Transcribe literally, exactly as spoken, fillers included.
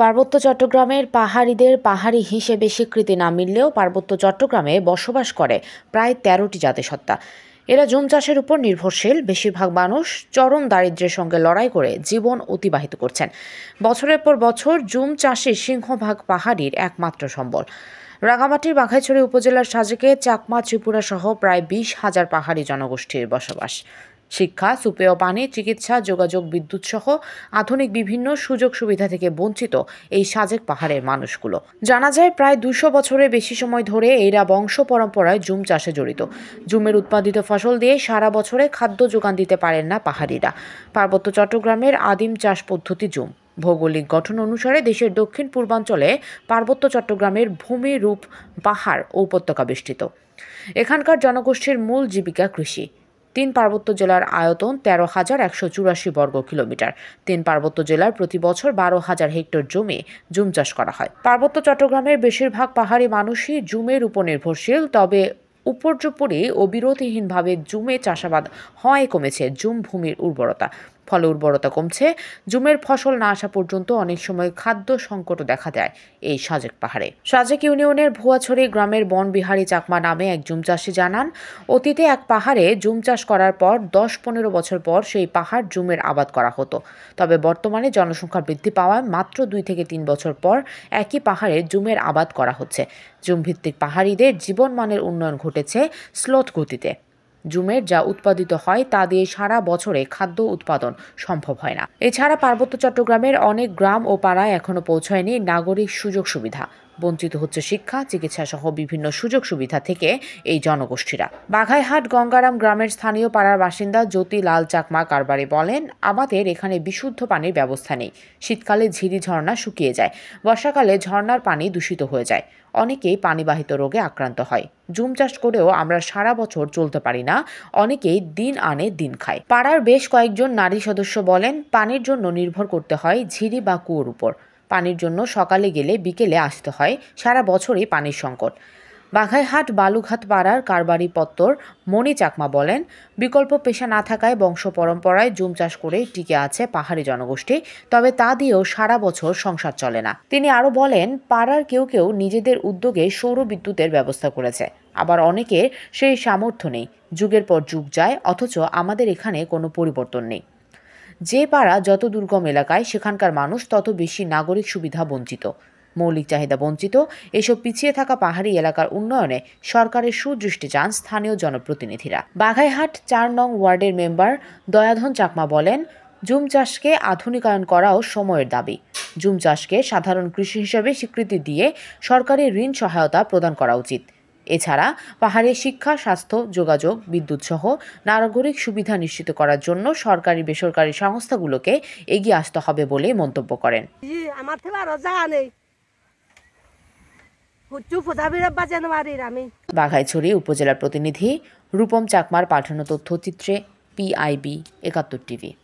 পার্বত্য চট্টগ্রামের পাহাড়িদের পাহাড়ি হিসেবে স্বীকৃতি না মিললেও পার্বত্য চট্টগ্রামে বসবাস করে প্রায় তেরোটি জাতিসত্তা। এরা জুম চাষের উপর নির্ভরশীল। বেশিরভাগ মানুষ চরম দারিদ্র্যের সঙ্গে লড়াই করে জীবন অতিবাহিত করছেন। বছরের পর বছর জুম চাষে সিংহভাগ পাহাড়ির একমাত্র সম্বল। রাঙামাটির বাঘাইছড়ি উপজেলার সাজেকে চাকমা, ত্রিপুরা সহ প্রায় বিশ হাজার পাহাড়ি জনগোষ্ঠীর বসবাস। শিক্ষা, সুপেয় পানি, চিকিৎসা, যোগাযোগ, বিদ্যুৎ সহ আধুনিক বিভিন্ন সুযোগ সুবিধা থেকে বঞ্চিত এই সাজেক পাহাড়ের মানুষগুলো। জানা যায় প্রায় দুশো বছরের বেশি সময় ধরে এরা বংশ পরম্পরায় জুম চাষে জড়িত। জুমের উৎপাদিত ফসল দিয়ে সারা বছরে খাদ্য যোগান দিতে পারেন না পাহাড়িরা। পার্বত্য চট্টগ্রামের আদিম চাষ পদ্ধতি জুম। ভৌগোলিক গঠন অনুসারে দেশের দক্ষিণ পূর্বাঞ্চলে পার্বত্য চট্টগ্রামের ভূমি রূপ পাহাড় ও উপত্যকা বেষ্টিত। এখানকার জনগোষ্ঠীর মূল জীবিকা কৃষি। তিন পার্বত্য জেলার আয়তন তেরো হাজার একশো চুরাশি বর্গ কিলোমিটার। তিন পার্বত্য জেলার প্রতি বছর বারো হাজার হেক্টর জমি জুম চাষ করা হয়। পার্বত্য চট্টগ্রামের বেশিরভাগ পাহাড়ি মানুষই জুমের উপর নির্ভরশীল। তবে উপর্যুপরি ও বিরতিহীনভাবে জুমে চাষাবাদ হয় কমেছে জুম ভূমির উর্বরতা। ফলে উর্বরতা কমছে। জুমের ফসল না আসা পর্যন্ত অনেক সময় খাদ্য সংকটও দেখা দেয় এই সাজেক পাহাড়ে। সাজেক ইউনিয়নের ভুয়াছড়ি গ্রামের বনবিহারী চাকমা নামে এক জুম চাষি জানান, অতীতে এক পাহাড়ে জুম চাষ করার পর দশ পনেরো বছর পর সেই পাহাড় জুমের আবাদ করা হতো। তবে বর্তমানে জনসংখ্যা বৃদ্ধি পাওয়ায় মাত্র দুই থেকে তিন বছর পর একই পাহাড়ে জুমের আবাদ করা হচ্ছে। জুম ভিত্তিক পাহাড়িদের জীবনমানের উন্নয়ন ঘটেছে স্লোথ গতিতে। জুমের যা উৎপাদিত হয় তা দিয়ে সারা বছরে খাদ্য উৎপাদন সম্ভব হয় না। এছাড়া পার্বত্য চট্টগ্রামের অনেক গ্রাম ও পাড়ায় এখনো পৌঁছায়নি নাগরিক সুযোগ সুবিধা। বঞ্চিত হচ্ছে শিক্ষা, চিকিৎসা সহ বিভিন্ন সুযোগ সুবিধা থেকে এই জনগোষ্ঠীরা। বাঘাইহাট গঙ্গারাম গ্রামের স্থানীয় পাড়ার বাসিন্দা জ্যোতি লাল চাকমা কারবারি বলেন, আমাদের এখানে বিশুদ্ধ পানির ব্যবস্থা নেই। শীতকালে ঝিরি ঝর্ণা শুকিয়ে যায়, বর্ষাকালে ঝর্ণার পানি দূষিত হয়ে যায়। অনেকেই পানিবাহিত রোগে আক্রান্ত হয়। জুম চাষ করেও আমরা সারা বছর চলতে পারি না। অনেকেই দিন আনে দিন খায়। পাড়ার বেশ কয়েকজন নারী সদস্য বলেন, পানির জন্য নির্ভর করতে হয় ঝিরি বা কুয়োর উপর। পানির জন্য সকালে গেলে বিকেলে আসতে হয়। সারা বছরই পানির সংকট। বাঘাইহাট বালুঘাট পাড়ার কারবারি পত্তর মণি চাকমা বলেন, বিকল্প পেশা না থাকায় বংশ পরম্পরায় জুম চাষ করে টিকে আছে পাহাড়ি জনগোষ্ঠী। তবে তা দিয়েও সারা বছর সংসার চলে না। তিনি আরও বলেন, পাড়ার কেউ কেউ নিজেদের উদ্যোগে সৌর বিদ্যুতের ব্যবস্থা করেছে। আবার অনেকের সেই সামর্থ্য নেই। যুগের পর যুগ যায়, অথচ আমাদের এখানে কোনো পরিবর্তন নেই। যে পাড়া যত দুর্গম এলাকায়, সেখানকার মানুষ তত বেশি নাগরিক সুবিধা বঞ্চিত, মৌলিক চাহিদা বঞ্চিত। এসব পিছিয়ে থাকা পাহাড়ি এলাকার উন্নয়নে সরকারের সুদৃষ্টি চান স্থানীয় জনপ্রতিনিধিরা। বাঘাইহাট চার নং ওয়ার্ডের মেম্বার দয়াধন চাকমা বলেন, জুম চাষকে আধুনিকায়ন করাও সময়ের দাবি। জুম চাষকে সাধারণ কৃষি হিসেবে স্বীকৃতি দিয়ে সরকারি ঋণ সহায়তা প্রদান করা উচিত। এছাড়া পাহাড়ে শিক্ষা, স্বাস্থ্য, যোগাযোগ, বিদ্যুৎ সহ নাগরিক সুবিধা নিশ্চিত করার জন্য সরকারি বেসরকারি সংস্থাগুলোকে এগিয়ে আসতে হবে বলে মন্তব্য করেন। বাঘাইছড়ি উপজেলার প্রতিনিধি রূপম চাকমার পাঠানো তথ্যচিত্রে পিআইবি একাত্তর টিভি।